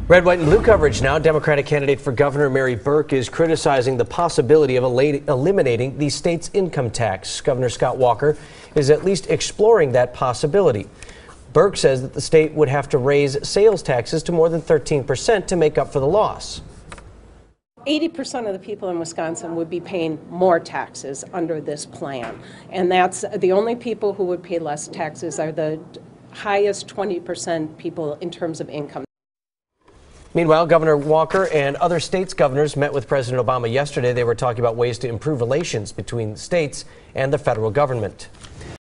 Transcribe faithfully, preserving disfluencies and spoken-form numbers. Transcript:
Red, white, and blue coverage now. Democratic candidate for governor Mary Burke is criticizing the possibility of eliminating the state's income tax. Governor Scott Walker is at least exploring that possibility. Burke says that the state would have to raise sales taxes to more than thirteen percent to make up for the loss. eighty percent of the people in Wisconsin would be paying more taxes under this plan. And that's the only people who would pay less taxes are the highest twenty percent people in terms of income. Meanwhile, Governor Walker and other states' governors met with President Obama yesterday. They were talking about ways to improve relations between states and the federal government.